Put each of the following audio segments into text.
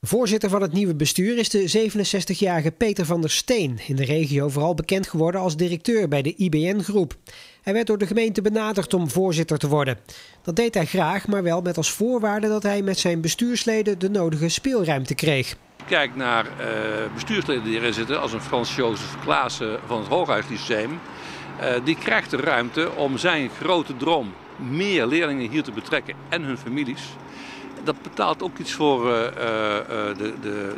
Voorzitter van het nieuwe bestuur is de 67-jarige Peter van der Steen, in de regio vooral bekend geworden als directeur bij de IBN-groep. Hij werd door de gemeente benaderd om voorzitter te worden. Dat deed hij graag, maar wel met als voorwaarde dat hij met zijn bestuursleden de nodige speelruimte kreeg. Kijk naar bestuursleden die erin zitten, als een Frans Jozef Klaassen van het Hooghuislyceum. Die krijgt de ruimte om zijn grote droom meer leerlingen hier te betrekken en hun families. Dat betaalt ook iets voor de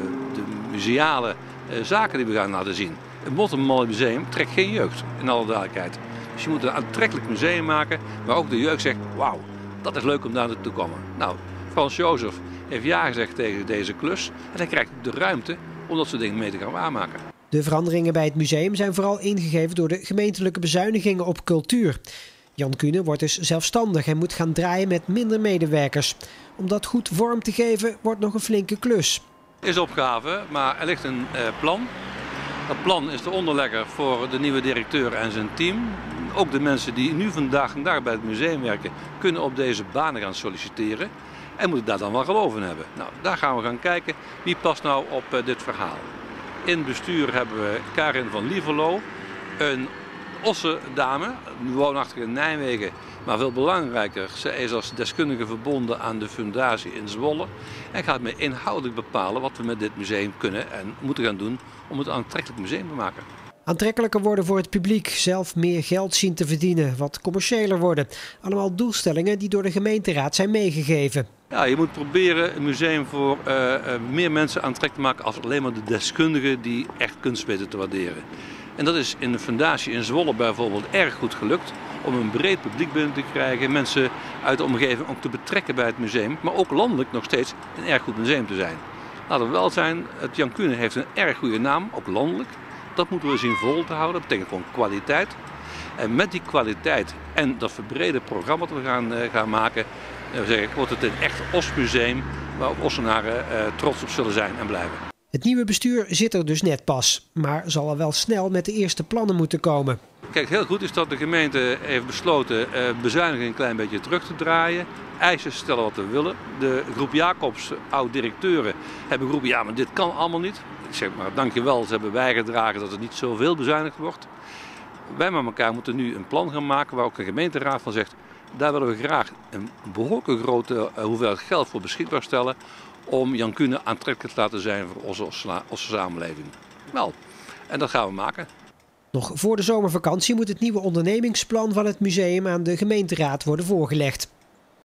museale zaken die we gaan laten zien. Het Mottenmolle Museum trekt geen jeugd, in alle duidelijkheid. Dus je moet een aantrekkelijk museum maken, waar ook de jeugd zegt, wauw, dat is leuk om daar naartoe te komen. Nou, Frans Jozef heeft ja gezegd tegen deze klus en hij krijgt de ruimte om dat soort dingen mee te gaan waarmaken. De veranderingen bij het museum zijn vooral ingegeven door de gemeentelijke bezuinigingen op cultuur. Jan Kuhne wordt dus zelfstandig en moet gaan draaien met minder medewerkers. Om dat goed vorm te geven wordt nog een flinke klus. Is opgave, maar er ligt een plan. Dat plan is de onderlegger voor de nieuwe directeur en zijn team. Ook de mensen die nu vandaag bij het museum werken, kunnen op deze banen gaan solliciteren. En moeten daar dan wel geloof in hebben. Nou, daar gaan we gaan kijken wie past nou op dit verhaal. In het bestuur hebben we Karin van Lieverlo, een Osse dame, woonachtig in Nijmegen, maar veel belangrijker, zij is als deskundige verbonden aan de fundatie in Zwolle en gaat me inhoudelijk bepalen wat we met dit museum kunnen en moeten gaan doen om het een aantrekkelijk museum te maken. Aantrekkelijker worden voor het publiek, zelf meer geld zien te verdienen, wat commerciëler worden. Allemaal doelstellingen die door de gemeenteraad zijn meegegeven. Ja, je moet proberen een museum voor meer mensen aantrekkelijk te maken als alleen maar de deskundigen die echt kunst weten te waarderen. En dat is in de fundatie in Zwolle bijvoorbeeld erg goed gelukt om een breed publiek binnen te krijgen, mensen uit de omgeving ook te betrekken bij het museum, maar ook landelijk nog steeds een erg goed museum te zijn. Laten we wel zijn, het Jan Kuhne heeft een erg goede naam, ook landelijk. Dat moeten we zien vol te houden, dat betekent gewoon kwaliteit. En met die kwaliteit en dat verbrede programma dat we gaan maken, wordt het een echt Osmuseum waar ook Ossenaren trots op zullen zijn en blijven. Het nieuwe bestuur zit er dus net pas, maar zal al wel snel met de eerste plannen moeten komen. Kijk, heel goed is dat de gemeente heeft besloten bezuinigingen een klein beetje terug te draaien. Eisen stellen wat we willen. De groep Jacobs, oud-directeuren, hebben geroepen, ja, maar dit kan allemaal niet. Ik zeg maar, dankjewel, ze hebben bijgedragen dat er niet zoveel bezuinigd wordt. Wij met elkaar moeten nu een plan gaan maken waar ook de gemeenteraad van zegt, daar willen we graag een behoorlijk grote hoeveelheid geld voor beschikbaar stellen om Jan Kuhne aantrekkelijk te laten zijn voor onze samenleving. Wel, en dat gaan we maken. Nog voor de zomervakantie moet het nieuwe ondernemingsplan van het museum aan de gemeenteraad worden voorgelegd.